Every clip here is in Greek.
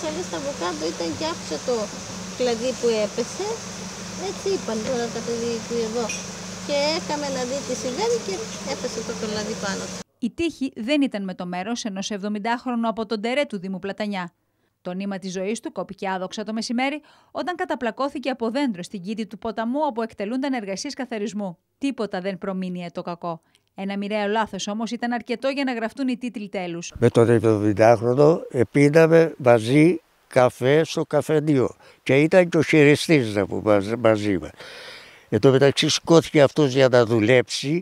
καλή στα βοκάτω ήταν και άκουσα το κλαδί που έπεσε. Έτσι είπαν τώρα τα παιδιά εδώ. Και έκαμε να δει τι συμβαίνει και έπεσε το κλαδί πάνω του. Η τύχη δεν ήταν με το μέρος ενός 70χρονου από τον Τερέ του Δήμου Πλατανιά. Το νήμα της ζωής του κόπηκε άδοξα το μεσημέρι όταν καταπλακώθηκε από δέντρο στην κήτη του ποταμού όπου εκτελούνταν εργασίες καθαρισμού. Τίποτα δεν προμήνυε το κακό. Ένα μοιραίο λάθος όμως ήταν αρκετό για να γραφτούν οι τίτλοι τέλους. Με τον 70χρονο πίναμε μαζί καφέ στο καφενείο και ήταν και ο χειριστής που μαζί μας. Εν τω μεταξύ σηκώθηκε αυτός για να δουλέψει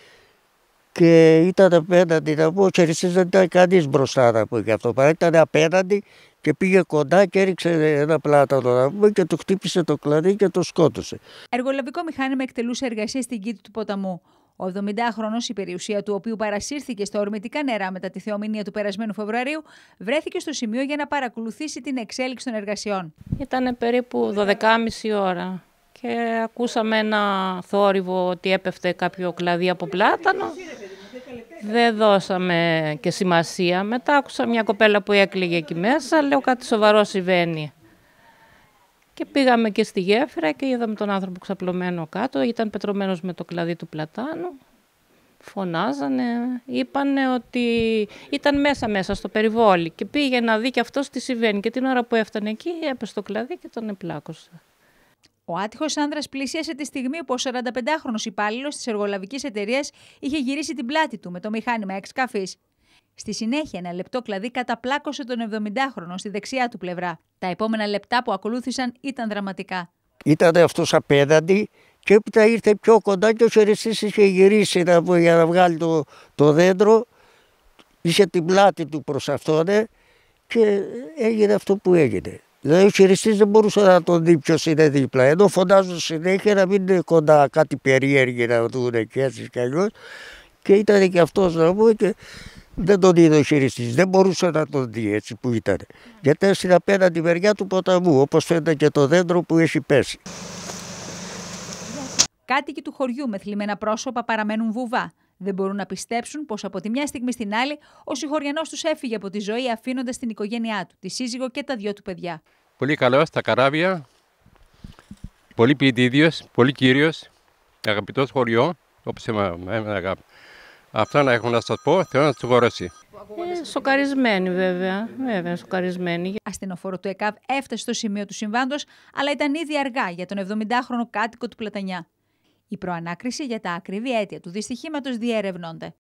και ήταν απέναντι να πω, ο χειριστής δεν ήταν κανείς μπροστά να πω γι' αυτό, παρά ήταν απέναντι και πήγε κοντά και έριξε ένα πλάτανο να πούμε και του χτύπησε το κλαδί και το σκότωσε. Εργολαβικό μηχάνημα εκτελούσε εργασίες στην κήτη του ποταμού. Ο 70χρονος, η περιουσία του οποίου παρασύρθηκε στα ορμητικά νερά μετά τη θεομηνία του περασμένου Φεβρουαρίου, βρέθηκε στο σημείο για να παρακολουθήσει την εξέλιξη των εργασιών. Ήταν περίπου 12.30 ώρα και ακούσαμε ένα θόρυβο ότι έπεφτε κάποιο κλαδί από πλάτανο. Δεν δώσαμε και σημασία. Μετά άκουσα μια κοπέλα που έκλαιγε εκεί μέσα, λέω κάτι σοβαρό συμβαίνει. Και πήγαμε και στη γέφυρα και είδαμε τον άνθρωπο ξαπλωμένο κάτω, ήταν πετρωμένος με το κλαδί του πλατάνου. Φωνάζανε, είπανε ότι ήταν μέσα στο περιβόλι και πήγε να δει και αυτός τι συμβαίνει. Και την ώρα που έφτανε εκεί έπεσε το κλαδί και τον επλάκωσε. Ο άτυχος άνδρας πλησίασε τη στιγμή που ο 45χρονος υπάλληλος της εργολαβικής εταιρείας είχε γυρίσει την πλάτη του με το μηχάνημα εξκαφής. Στη συνέχεια, ένα λεπτό κλαδί καταπλάκωσε τον 70χρονο στη δεξιά του πλευρά. Τα επόμενα λεπτά που ακολούθησαν ήταν δραματικά. Ήταν αυτός απέναντι και έπειτα ήρθε πιο κοντά και ο χειριστής είχε γυρίσει για να βγάλει το δέντρο. Είχε την πλάτη του προς αυτόν και έγινε αυτό που έγινε. Δηλαδή ο χειριστής δεν μπορούσε να τον δει ποιος είναι δίπλα. Ενώ φωνάζουν συνέχεια να μην είναι κοντά κάτι περίεργοι να δουν και έτσι κι αλλιώς. Και ήταν και αυτός να πούμε και δεν τον είδε ο χειριστής. Δεν μπορούσε να τον δει έτσι που ήταν. Γιατί ήταν στην απέναντι μεριά του ποταμού, όπως φαίνεται και το δέντρο που έχει πέσει. Κάτοικοι του χωριού με θλιμμένα πρόσωπα παραμένουν βουβά. Δεν μπορούν να πιστέψουν πως από τη μια στιγμή στην άλλη ο συγχωριανός τους έφυγε από τη ζωή αφήνοντας την οικογένειά του, τη σύζυγο και τα 2 του παιδιά. Πολύ καλός στα καράβια, πολύ ποιητήδιος, πολύ κύριος, αγαπητός χωριό, όπως εμένα αγάπη. Αυτά να έχω να σας πω, θέλω να τους συγχωρέσει. Σοκαρισμένοι βέβαια, σοκαρισμένοι. Ασθενοφόρο του ΕΚΑΒ έφτασε στο σημείο του συμβάντος, αλλά ήταν ήδη αργά για τον 70χρονο κάτοικο του Πλατανιά. Η προανάκριση για τα ακριβή αίτια του δυστυχήματος διερευνώνται.